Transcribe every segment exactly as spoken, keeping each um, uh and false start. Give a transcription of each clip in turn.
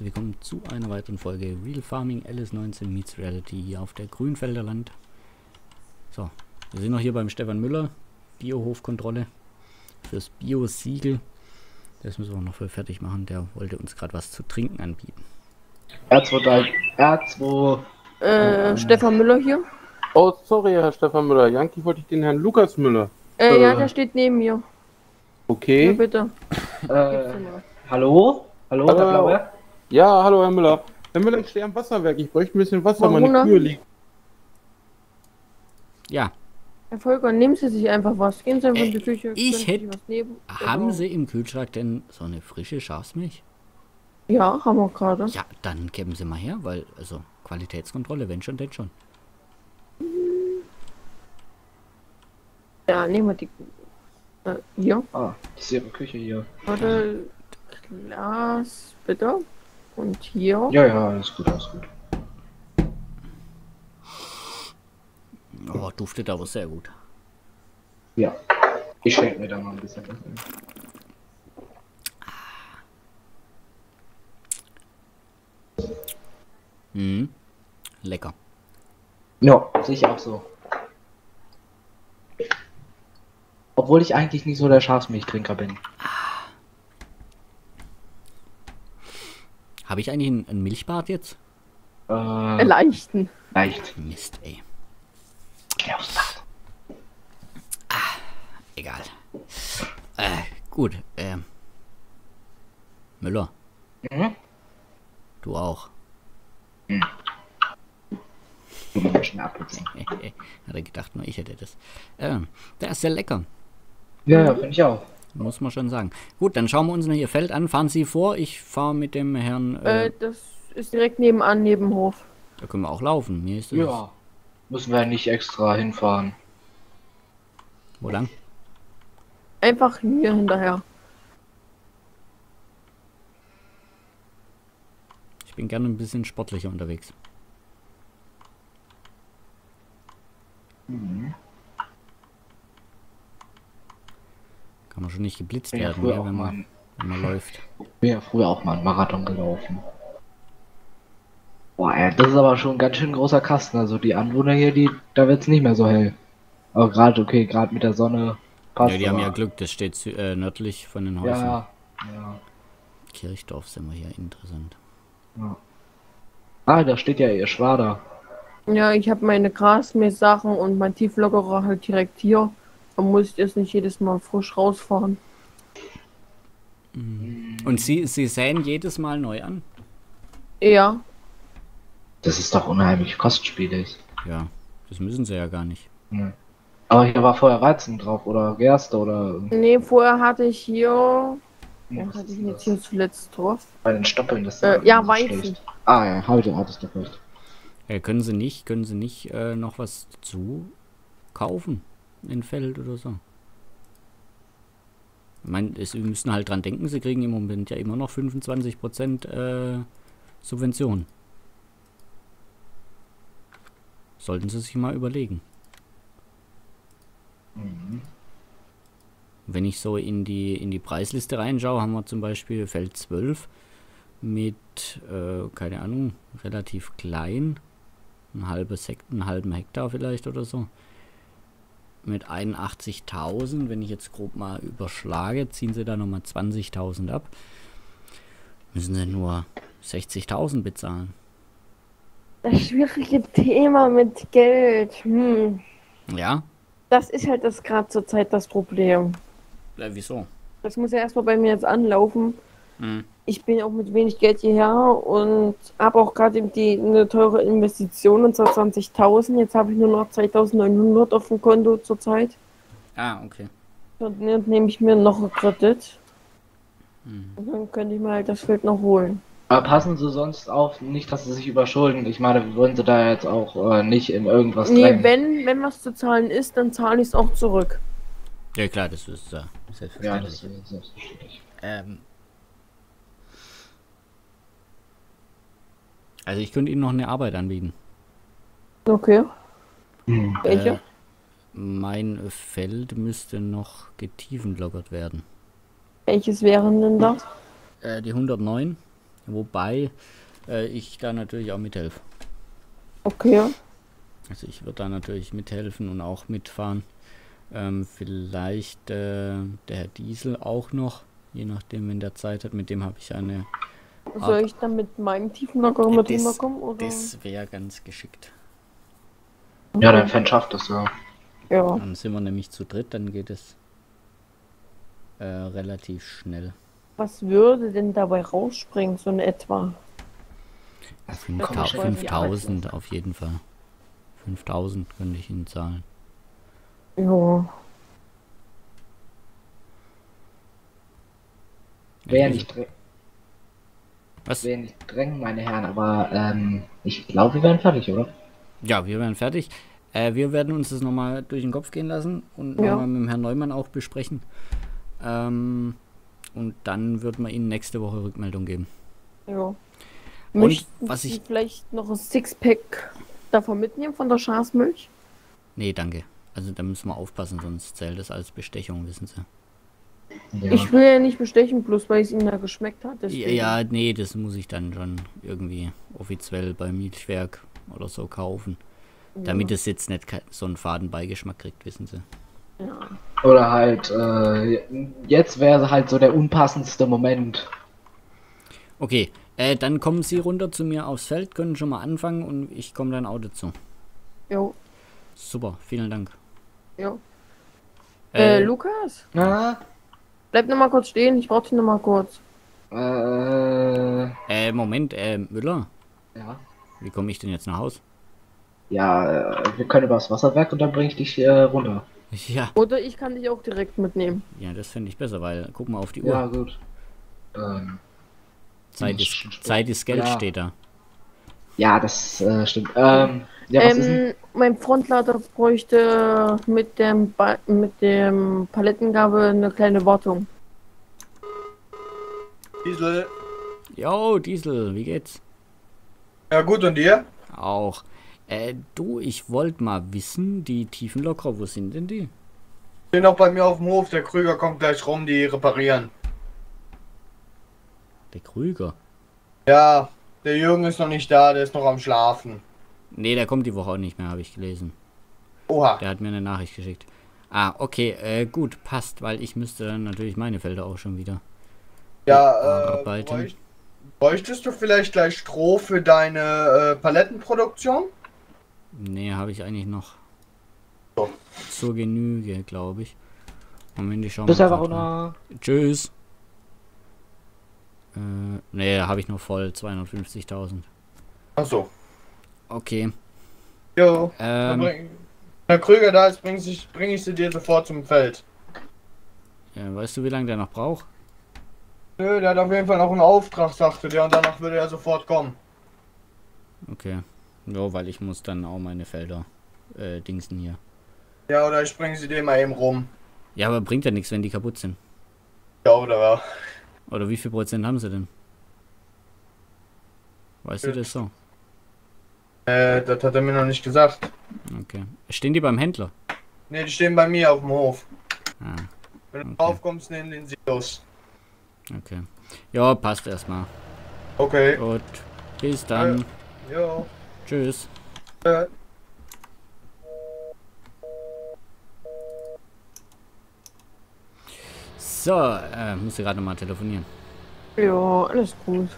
willkommen zu einer weiteren Folge Real Farming L S neunzehn meets Reality hier auf der Grünfelder Land. So, wir sind noch hier beim Stefan Müller, Biohofkontrolle fürs Bio-Siegel. Das müssen wir noch voll fertig machen, der wollte uns gerade was zu trinken anbieten. R zwei, R zwei. Äh, äh, Stefan Müller hier. Oh, sorry, Herr Stefan Müller. Janki wollte ich den Herrn Lukas Müller. Äh, äh, ja, der steht neben mir. Okay. Ja, bitte. Äh, hallo? Hallo, Hallo. Herr Blaue? Ja, hallo, Herr Müller. Herr Müller, ich stehe am Wasserwerk. Ich bräuchte ein bisschen Wasser, Warum meine denn? Kühe liegen. Ja, Herr Volker, nehmen Sie sich einfach was. Gehen Sie einfach in Äh, die Küche. ich können Sie hätt- sich was nehmen. haben Genau. Sie im Kühlschrank denn so eine frische Schafsmilch? Ja, haben wir gerade. Ja, dann geben Sie mal her, weil, also, Qualitätskontrolle, wenn schon, denn schon. Ja, nehmen wir die. Äh, hier. Ah, das ist Ihre Küche hier. Warte. Glas, bitte. Und hier. Ja, ja, alles gut, alles gut. Oh, duftet aber sehr gut. Ja. Ich schenke mir da mal ein bisschen was ein. Mhm. Lecker. Ja, sehe ich auch so. Obwohl ich eigentlich nicht so der Schafsmilchtrinker bin. Habe ich eigentlich ein, ein Milchbad jetzt? Äh, Leichten. leicht. Mist, ey. Ja, Egal. Äh, gut, ähm. Müller, mhm. du auch. Du Menschen abputzen. Hat er gedacht, nur ich hätte das. Ähm, der ist sehr lecker. Ja, ja, finde ich auch. Muss man schon sagen. Gut, dann schauen wir uns noch Ihr Feld an. Fahren Sie vor, ich fahre mit dem Herrn. Äh, Äh, das ist direkt nebenan, neben Hof. da können wir auch laufen. Mir ist das. Ja. Müssen wir nicht extra hinfahren. Wo lang? Einfach hier hinterher. Ich bin gerne ein bisschen sportlicher unterwegs. Mhm. Kann man schon nicht geblitzt Ich bin ja werden, früher ja, auch wenn, mal, man, wenn man läuft. ich bin ja früher auch mal einen Marathon gelaufen. Boah, ey, das ist aber schon ein ganz schön großer Kasten. Also die Anwohner hier, die, da wird's nicht mehr so hell. Aber gerade, okay, gerade mit der Sonne passt. Ja, die haben aber- ja Glück, das steht sü- äh, nördlich von den Häusern. Ja, ja, Kirchdorf sind wir hier, interessant. ja. Ah, da steht ja ihr Schwader. Ja, ich habe meine Grasmähsachen und mein Tieflockerer halt direkt hier. Da muss ich jetzt nicht jedes Mal frisch rausfahren. Und Sie, Sie säen jedes Mal neu an? Ja, Das ist doch unheimlich kostspielig. Ja, das müssen Sie ja gar nicht. Hm. Aber hier war vorher Weizen drauf oder Gerste oder. nee, vorher hatte ich hier. Hm, Was was hatte ist ich denn jetzt das? hier zuletzt drauf? Bei den Stoppeln, das ist Äh, immer ja, so Weizen. schlecht. Ah ja, heute hattest du recht. Ja, können Sie nicht, können Sie nicht äh, noch was dazu kaufen in Feld oder so? Ich meine, es- Sie müssen halt dran denken, Sie kriegen im Moment ja immer noch fünfundzwanzig Prozent äh, Subvention. Sollten Sie sich mal überlegen. Mhm. Wenn ich so in die, in die Preisliste reinschaue, haben wir zum Beispiel Feld zwölf mit, äh, keine Ahnung, relativ klein, ein halbes Hektar, einen halben Hektar vielleicht oder so, mit einundachtzigtausend. Wenn ich jetzt grob mal überschlage, ziehen sie da nochmal zwanzigtausend ab, müssen sie nur sechzigtausend bezahlen. Das schwierige Thema mit Geld. Hm. Ja? Das ist halt das gerade zur Zeit das Problem. Äh, wieso? Das muss ja erstmal bei mir jetzt anlaufen. Hm. Ich bin auch mit wenig Geld hierher und habe auch gerade die eine teure Investition, und zwar zwanzigtausend. Jetzt habe ich nur noch zweitausendneunhundert auf dem Konto zurzeit. Ah, okay. Und dann nehme ich mir noch einen Kredit. Hm. Und dann könnte ich mir halt das Feld noch holen. Aber passen Sie sonst auf, nicht, dass Sie sich überschulden. Ich meine, wir wollen Sie da jetzt auch äh, nicht in irgendwas Nee, drängen. wenn, wenn was zu zahlen ist, dann zahle ich es auch zurück. Ja klar, das ist äh, Ja, selbstverständlich. das ist selbstverständlich. Ähm, also ich könnte Ihnen noch eine Arbeit anbieten. Okay. Hm. Welche? Äh, mein Feld müsste noch getiefenlockert werden. Welches wären denn das? Äh, die hundertneun Wobei äh, ich da natürlich auch mithelfe. Okay. Also ich würde da natürlich mithelfen und auch mitfahren. Ähm, vielleicht äh, der Herr Diesel auch noch, je nachdem, wenn der Zeit hat. Mit dem habe ich eine... Soll ich dann mit meinem Tiefenlager mit rüberkommen? Oder? Das wäre ganz geschickt. Ja, dein Fan schafft das, ja. Ja. Dann sind wir nämlich zu dritt, dann geht es äh, relativ schnell. Was würde denn dabei rausspringen, so in etwa? Ja, Komm, ich fünftausend auf jeden Fall. fünftausend könnte ich Ihnen zahlen. Ja. Wäre nicht, dr Was? wär nicht drängen, meine Herren, aber ähm, ich glaube, wir wären fertig, oder? Ja, wir werden fertig. Äh, wir werden uns das nochmal durch den Kopf gehen lassen und Ja. nochmal mit dem Herrn Neumann auch besprechen. Ähm, und dann wird man Ihnen nächste Woche Rückmeldung geben. Ja. Und Möchten was Sie ich... vielleicht noch ein Sixpack davon mitnehmen, von der Schafsmilch? Nee, danke. Also da müssen wir aufpassen, sonst zählt das als Bestechung, wissen Sie. Ja. Ich will ja nicht bestechen, bloß weil es Ihnen da geschmeckt hat. Ja, deswegen. ja, nee, das muss ich dann schon irgendwie offiziell beim Milchwerk oder so kaufen. Damit es jetzt nicht ke- so einen faden Beigeschmack kriegt, wissen Sie. Ja. Oder halt, äh, jetzt wäre halt so der unpassendste Moment. Okay, äh, dann kommen Sie runter zu mir aufs Feld, können schon mal anfangen und ich komme dann auch dazu. Jo. Super, vielen Dank. Jo. Äh, Äh, Lukas? Na? Bleib noch mal kurz stehen, ich brauch dich noch mal kurz. Äh, äh, Moment, äh, Müller, ja. wie komme ich denn jetzt nach Haus? Ja, äh, wir können übers Wasserwerk und dann bringe ich dich äh, runter. Ja, Oder ich kann dich auch direkt mitnehmen. ja, das finde ich besser, weil guck mal auf die Ja, Uhr. gut. Ähm, Zeit, das ist, stimmt. Zeit ist Geld, Ja. steht da. ja, das äh, stimmt. Ähm, ja, was ist denn? ähm, mein Frontlader bräuchte mit dem ba mit dem Palettengabel eine kleine Wartung. Diesel. Jo, Diesel, wie geht's? Ja gut, und dir? Auch. Äh, du, ich wollte mal wissen, die Tiefenlocker, wo sind denn die? Stehen auch bei mir auf dem Hof, der Krüger kommt gleich rum, die reparieren. Der Krüger. Ja, der Jürgen ist noch nicht da, der ist noch am Schlafen. Nee, der kommt die Woche auch nicht mehr, habe ich gelesen. Oha. Der hat mir eine Nachricht geschickt. Ah, okay, äh, gut, passt, weil ich müsste dann natürlich meine Felder auch schon wieder Ja, äh, arbeiten. bräuch, bräuchtest du vielleicht gleich Stroh für deine äh, Palettenproduktion? Nee, habe ich eigentlich noch So. zur Genüge, glaube ich. Moment, ich schau mal. Bis ja, grad Varuna. mal. Tschüss. Äh, nee, habe ich noch voll, zweihundertfünfzigtausend. Achso. Okay. Jo. Dann Ähm, bring, wenn der Krüger da ist, bring ich, bring ich sie dir sofort zum Feld. ja, weißt du, wie lange der noch braucht? Nö, der hat auf jeden Fall noch einen Auftrag, sagte der, und danach würde er sofort kommen. Okay. Ja, weil ich muss dann auch meine Felder äh, dingsen hier. Ja, oder ich bringe sie dir mal eben rum. Ja, aber bringt ja nichts, wenn die kaputt sind. Ja, oder ja. Oder wie viel Prozent haben sie denn? Weißt du das so? Äh, das hat er mir noch nicht gesagt. Okay. Stehen die beim Händler? Ne, die stehen bei mir auf dem Hof. Ah, Wenn du Okay. drauf kommst, nehmen den Silos. okay. Ja, passt erstmal. Okay. Gut. Bis dann. Jo. Tschüss. Äh. So, äh, muss ich gerade mal telefonieren. Ja, alles gut.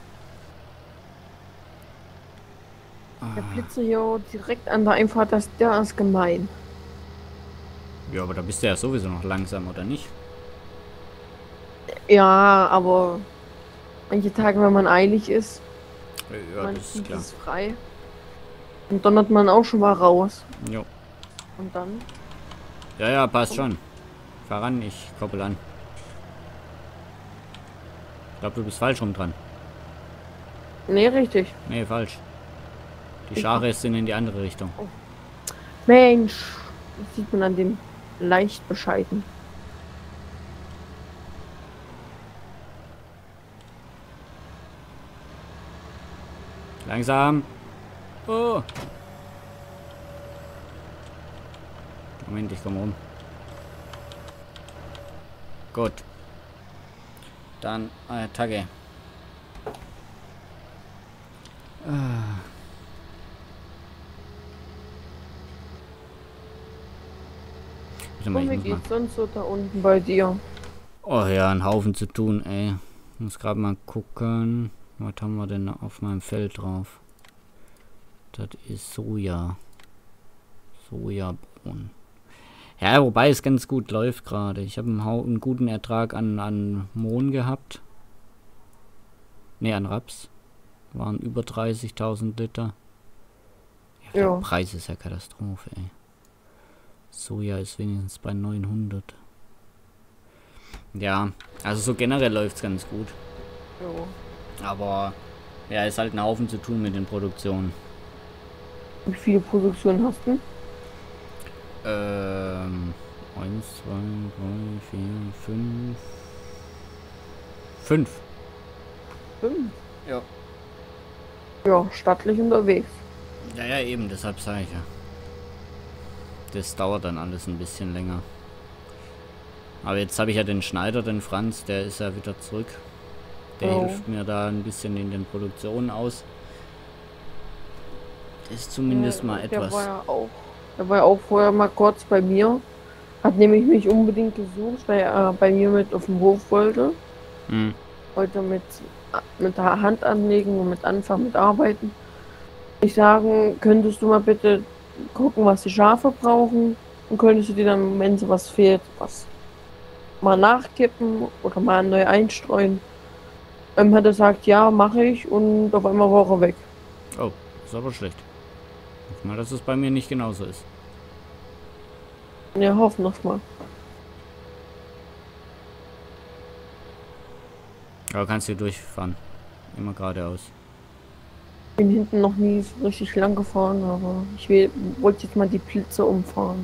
Der Ah, Blitzer hier direkt an der Einfahrt, das, der ist gemein. ja, aber da bist du ja sowieso noch langsam, oder nicht? Ja, aber manche Tage, wenn man eilig ist, Ja, man das ist zieht klar. es frei. Und donnert man auch schon mal raus. Jo. Und dann? Ja, ja, passt schon. Fahr ran, ich koppel an. Ich glaube, du bist falsch rum dran. Nee, richtig. Nee, falsch. Die Ich Schare sind in die andere Richtung. Mensch, das sieht man an dem leicht bescheiden. Langsam. Oh. Moment, ich komme rum. Gut. Dann Attacke. Ah. Warte mal, Und ich wie muss mal. geht's sonst so da unten bei dir? Oh ja, ein Haufen zu tun, ey. Ich muss gerade mal gucken. Was haben wir denn auf meinem Feld drauf? Das ist Soja. Sojabohnen. Ja, wobei es ganz gut läuft gerade. Ich habe einen, Hau- einen guten Ertrag an, an Mohn gehabt. Ne, an Raps. Waren über dreißigtausend Liter. Ja, der Ja. Preis ist ja Katastrophe, ey. Soja ist wenigstens bei neunhundert. Ja, also so generell läuft es ganz gut. Ja. Aber ja, ist halt ein Haufen zu tun mit den Produktionen. Wie viele Produktionen hast du? Ähm, eins, zwei, drei, vier, fünf. Fünf. Fünf. Ja. Ja, stattlich unterwegs. Ja, ja, eben, deshalb sage ich ja. Das dauert dann alles ein bisschen länger. Aber jetzt habe ich ja den Schneider, den Franz, der ist ja wieder zurück. Der Oh. hilft mir da ein bisschen in den Produktionen aus. Ist zumindest Ja, mal Der war etwas. ja auch, der war ja auch vorher mal kurz bei mir. Hat nämlich mich unbedingt gesucht, weil er bei mir mit auf den Hof wollte. Hm. Heute mit, mit der Hand anlegen und mit anfangen mit arbeiten. Ich sagen, könntest du mal bitte gucken, was die Schafe brauchen und könntest du dir dann, wenn so was fehlt, was mal nachkippen oder mal neu einstreuen. Ähm, hat er gesagt, ja, mache ich und auf einmal war er weg. Oh, ist aber schlecht. Hoff mal, dass es bei mir nicht genauso ist. Ja, hoffen noch mal. Aber kannst du durchfahren. Immer geradeaus. Bin hinten noch nie so richtig lang gefahren, aber ich will, wollte jetzt mal die Blitze umfahren.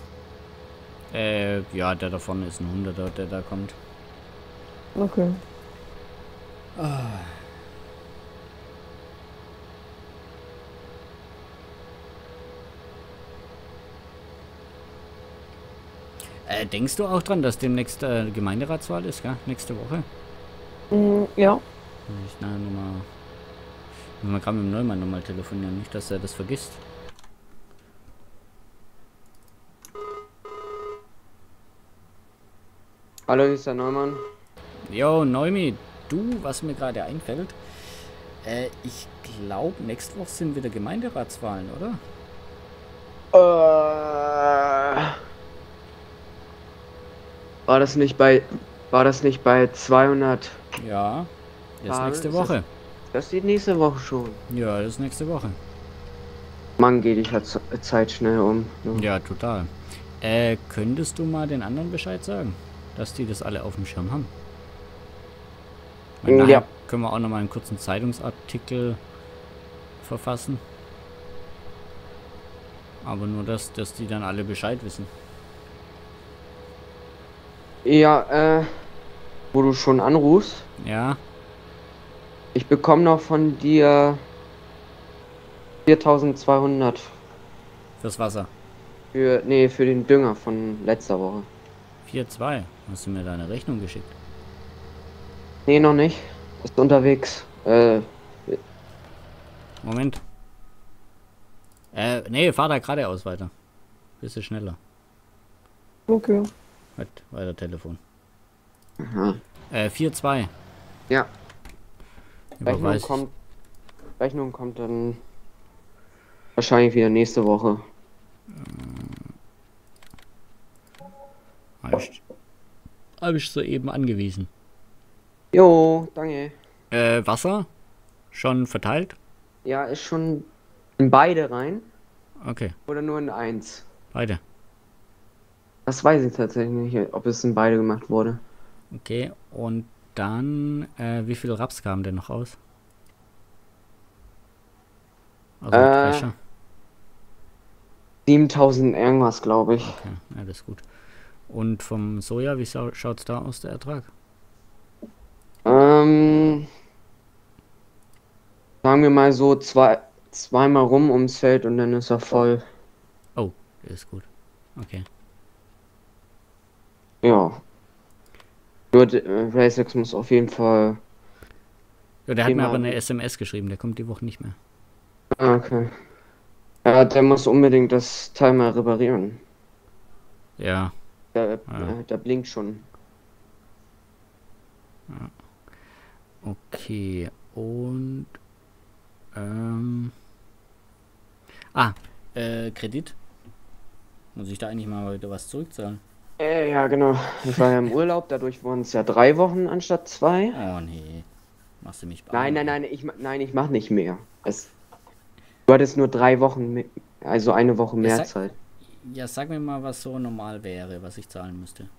Äh, ja, der da vorne ist ein Hunderter, der da kommt. Okay. Äh, denkst du auch dran, dass demnächst äh, Gemeinderatswahl ist, gell? Nächste Woche? Mm, ja, Ich na, nochmal. Muss man gerade mit dem Neumann nochmal telefonieren, nicht, dass er das vergisst. Hallo, hier ist der Neumann. Jo, Neumi, du, was mir gerade einfällt. Äh, ich glaube, nächste Woche sind wieder Gemeinderatswahlen, oder? Äh, war das nicht bei, war das nicht bei zweihundert? Ja. Das ist Wahlen? nächste Ist Woche. Das ist die nächste Woche schon. Ja, das ist nächste Woche. Mann, geht die Z- Zeit schnell um. Ja. Ja, total. Äh, könntest du mal den anderen Bescheid sagen? Dass die das alle auf dem Schirm haben? Weil Ja. nachher können wir auch nochmal einen kurzen Zeitungsartikel verfassen. Aber nur, dass, dass die dann alle Bescheid wissen. Ja, äh, wo du schon anrufst, Ja, ich bekomme noch von dir viertausendzweihundert fürs Wasser. für, nee, für den Dünger von letzter Woche. vier zwei. Hast du mir da eine Rechnung geschickt? Nee, noch nicht. Ist unterwegs. Äh, Moment. Äh, nee, fahr da geradeaus weiter. Bisschen schneller. okay. Halt, weiter Telefon. aha. Äh, vier zwei. Ja. Rechnung Überweis. kommt, Rechnung kommt dann wahrscheinlich wieder nächste Woche. Hab ich, hab ich soeben angewiesen. Jo, danke. Äh, Wasser? Schon verteilt? Ja, ist schon in beide rein Okay, oder nur in eins? beide. Das weiß ich tatsächlich nicht, ob es in beide gemacht wurde. Okay, und dann, äh, wie viel Raps kam denn noch aus? Also mit Äh. Drescher. siebentausend irgendwas, glaube ich. Okay, ja, das ist gut. Und vom Soja, wie sau- schaut's da aus, der Ertrag? Ähm, sagen wir mal so zwei, zweimal rum ums Feld und dann ist er voll. Oh, der ist gut. Okay. Ja. Nur äh, Racex muss auf jeden Fall Ja, der hat mir Thema- aber eine S M S geschrieben, der kommt die Woche nicht mehr. Ah, okay. Ja, der muss unbedingt das Teil mal reparieren. Ja, Der, Ja. äh, der blinkt schon. okay. Und ähm. Ah, äh, Kredit. Muss ich da eigentlich mal wieder was zurückzahlen? Äh, ja, genau. Ich war ja im Urlaub, dadurch waren es ja drei Wochen anstatt zwei. Oh nee. Machst du mich Nein, nein, nein, ich, ma- nein, ich mach nicht mehr. Es, du hattest nur drei Wochen, me- also eine Woche mehr sag- Zeit. Ja, sag mir mal, was so normal wäre, was ich zahlen müsste.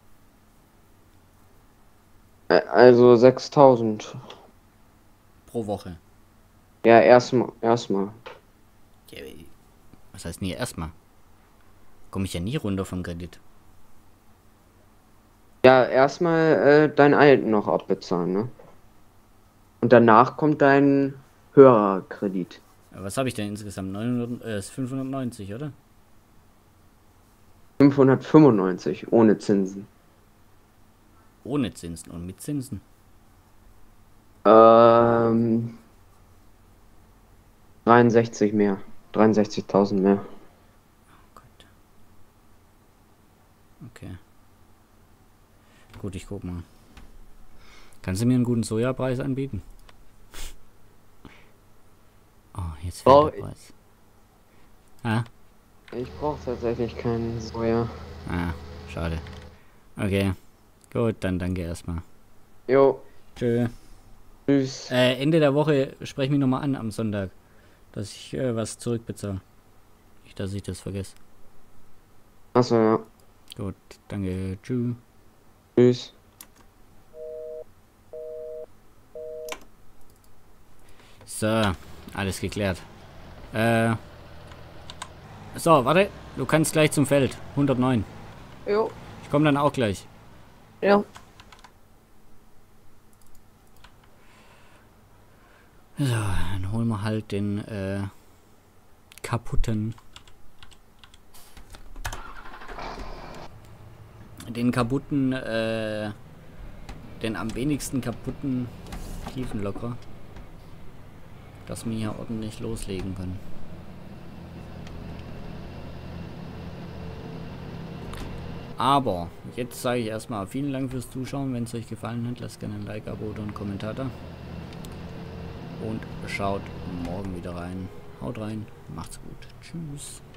Äh, Also sechstausend. Pro Woche. Ja, erstmal, erstmal. Ja, was heißt nie erstmal? Komme ich ja nie runter vom Kredit. Ja, erstmal äh, deinen alten noch abbezahlen, ne? Und danach kommt dein höherer Kredit. Ja, was habe ich denn insgesamt? neunhundert, äh, ist fünfhundertneunzig, oder? fünfhundertfünfundneunzig ohne Zinsen. Ohne Zinsen und mit Zinsen. Ähm, dreiundsechzig mehr. dreiundsechzigtausend mehr. Gott. Okay. Gut, ich guck mal. Kannst du mir einen guten Sojapreis anbieten? Oh, jetzt fällt Oh, der Preis. Ah, Ich brauche tatsächlich keinen Soja. ah, schade. Okay. Gut, dann danke erstmal. Jo, Tschö. tschüss. Äh, Ende der Woche sprech mich nochmal an am Sonntag, dass ich äh, was zurückbezahle. Nicht, dass ich das vergesse. Achso, ja. Gut, danke. Tschüss. Tschüss. So, alles geklärt. Äh. So, warte. Du kannst gleich zum Feld. hundertneun. Jo, Ich komme dann auch gleich. ja. So, dann holen wir halt den äh, kaputten. Den kaputten, äh, den am wenigsten kaputten Tiefenlocker. Dass wir hier ordentlich loslegen können. Aber jetzt sage ich erstmal vielen Dank fürs Zuschauen. Wenn es euch gefallen hat, lasst gerne ein Like, Abo oder einen Kommentar da. Und schaut morgen wieder rein. Haut rein, macht's gut. Tschüss.